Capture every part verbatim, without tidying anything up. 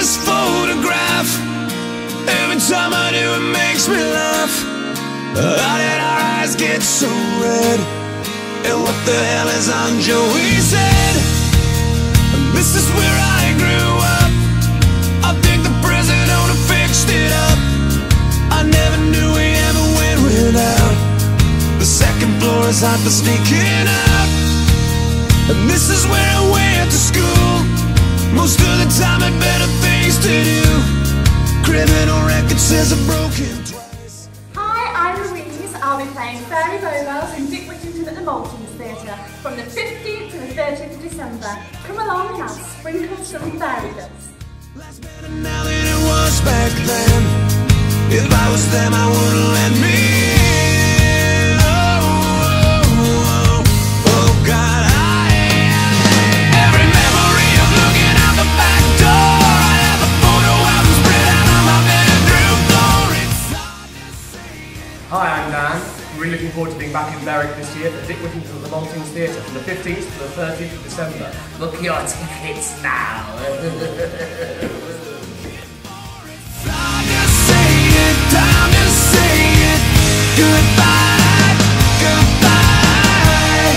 this photograph. Every time I do it makes me laugh. How did our eyes get so red? And what the hell is on Joey's head? This is where I grew up. I think the present owner fixed it up. I never knew we ever went without. The second floor is hot for sneaking up. And this is where I went to school. Most of the time had better things to do. Criminal record says I'm broken twice. Hi, I'm Louise. I'll be playing Fairy Bowbells in Dick Whittington at the Maltings Theatre from the fifteenth to the thirtieth of December. Come along and I'll sprinkle some fairy dust. Life's better now than it was back then. If I was them, I wouldn't let me in. Oh, oh, oh, oh God, I am. Every memory of looking out the back door. I have a photo album spread out on my bedroom floor. It's hard to say it. Hi, I'm Dan. I'm really looking forward to being back in Berwick this year at Dick Whittington at the Maltings Theatre from the fifteenth to the thirtieth of December. Book your tickets now. Time to say it, goodbye, goodbye.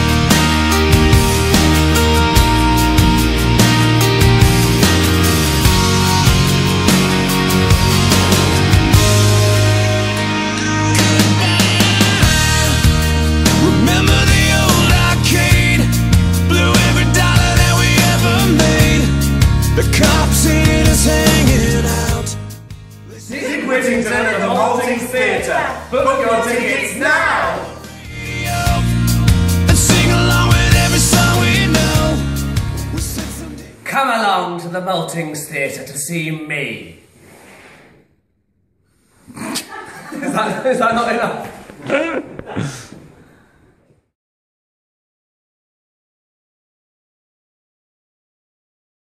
Remember the old arcade, blew every dollar that we ever made. The cops seen us hanging out. Dick Whittington at the Maltings Theatre. Book your tickets now! And sing along with every song we know. We said someday. Come along to the Maltings Theatre to see me. is, that, is that not enough?